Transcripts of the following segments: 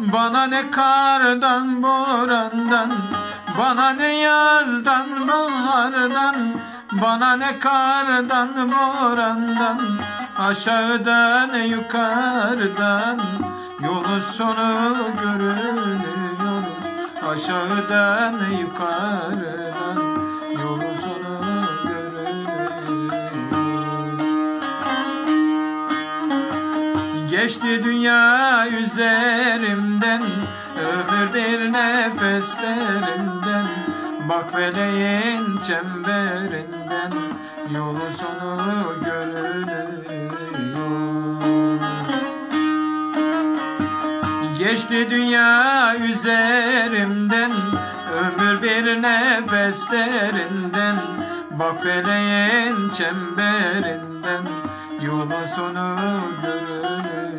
Bana ne kardan borandan, bana ne yazdan bahardan, bana ne kardan borandan, aşağıdan yukarıdan yolun sonu görünüyor. Aşağıdan yukarıdan yolun sonu görünüyor. Geçti dünya üzerimden, ömür bir nefeslerinden. Bak feleğin çemberinden yolun sonu görünüyor. Geçti dünya üzerimden, ömür bir nefeslerinden. Bak feleğin çemberinden yolun sonu görünüyor.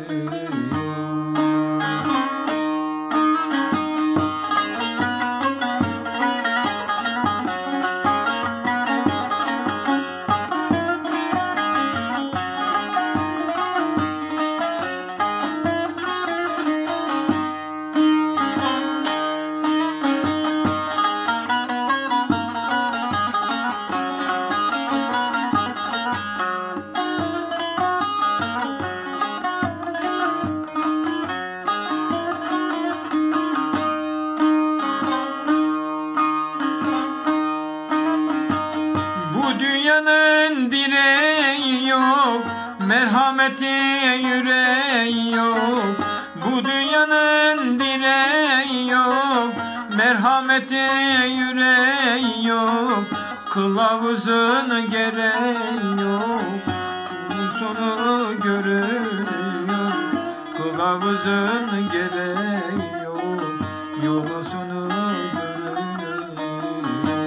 Bu dünyanın direği yok, merhameti yüreği yok. Bu dünyanın direği yok, merhameti yüreği yok. Kılavuzun gereği yok, yolun sonu görünüyor. Kılavuzun gereği yok, yolun sonu görünüyor.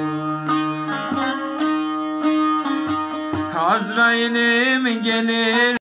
Azrail'im gelir